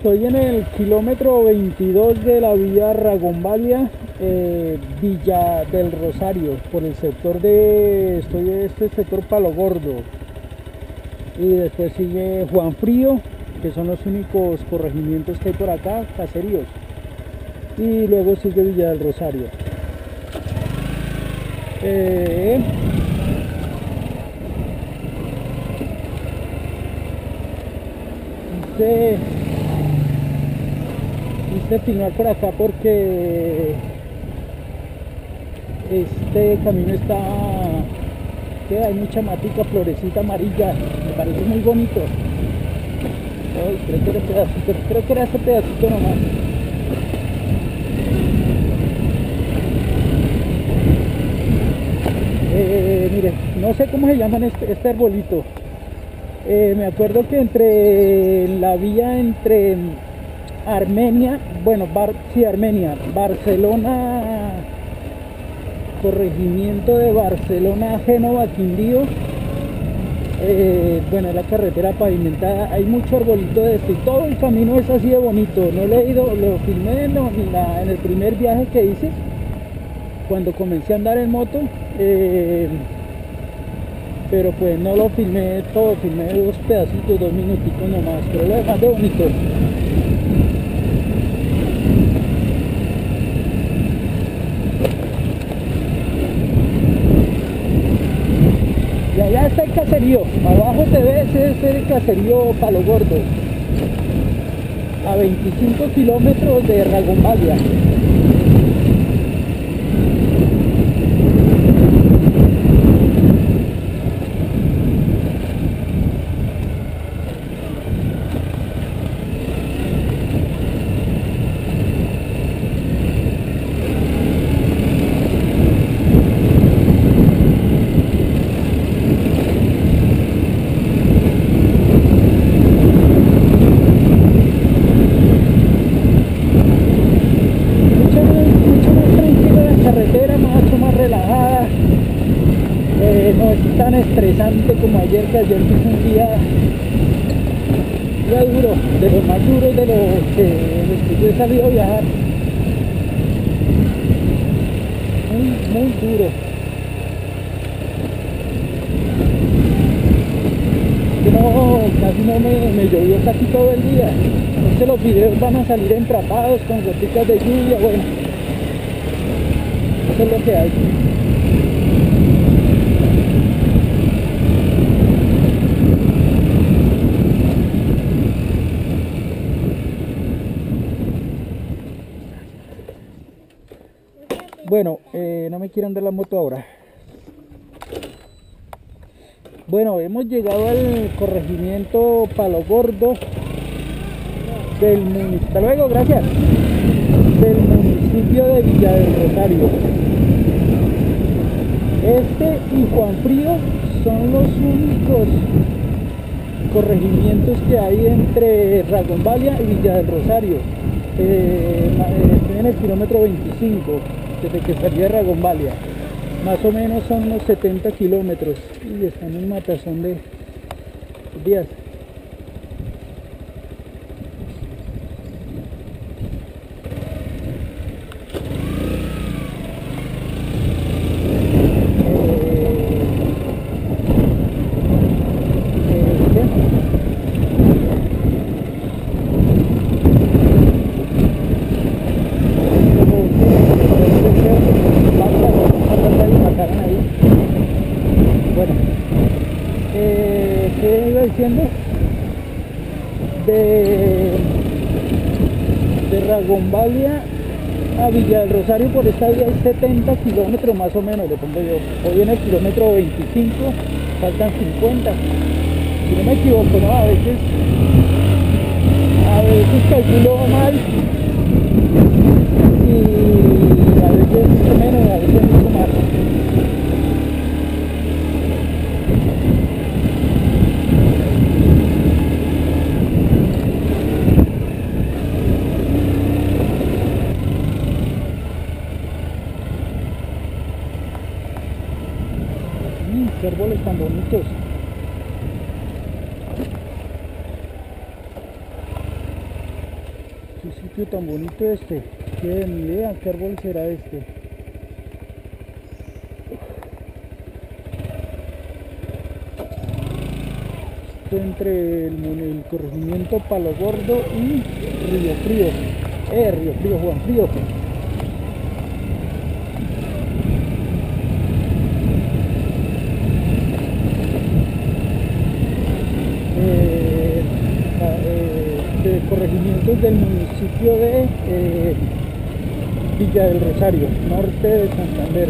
Estoy en el kilómetro 22 de la vía Ragonvalia, Villa del Rosario, por el sector estoy en este sector Palo Gordo. Y después sigue Juan Frío, que son los únicos corregimientos que hay por acá, caseríos. Y luego sigue Villa del Rosario. Quise filmar por acá porque este camino que hay mucha matica, florecita amarilla, me parece muy bonito. Ay, creo que era ese pedacito nomás. Mire, no sé cómo se llaman este arbolito. Me acuerdo que entre la vía entre Armenia, Armenia, Barcelona, corregimiento de Barcelona, Génova, Quindío, bueno, la carretera pavimentada, hay mucho arbolito de esto y todo el camino es así de bonito. No lo he ido, lo filmé en el primer viaje que hice, cuando comencé a andar en moto, pero pues no lo filmé todo, filmé 2 pedacitos, 2 minuticos nomás, pero lo demás de bonito. Y allá está el caserío, abajo se ve, ese es el caserío Palo Gordo, a 25 kilómetros de Ragonvalia. No es tan estresante como ayer, que ayer fue un día duro, de los más duros de los que yo he salido a viajar. Muy duro. Casi no me llovió casi todo el día. Entonces los videos van a salir empapados con goticas de lluvia. Bueno, eso es lo que hay. Bueno, no me quiero andar la moto ahora. Bueno, hemos llegado al corregimiento Palo Gordo del municipio. Hasta luego, gracias. Del municipio de Villa del Rosario. Este y Juan Frío son los únicos corregimientos que hay entre Ragonvalia y Villa del Rosario. Estoy en el kilómetro 25. Desde que salí de Ragonvalia, más o menos son unos 70 kilómetros y están en un matazón de días. ¿Qué iba diciendo? De Ragonvalia a Villa del Rosario por esta vía hay 70 kilómetros más o menos, le pongo yo. Hoy en el kilómetro 25, faltan 50. Si no me equivoco, ¿no? A veces calculo mal y a veces mucho menos, a veces mucho más. Qué árboles tan bonitos. sitio tan bonito este. Que ni idea qué árbol será este. Esto entre el corregimiento Palo Gordo y Río Frío. Río Frío, Juan Frío. De corregimientos del municipio de Villa del Rosario, norte de Santander.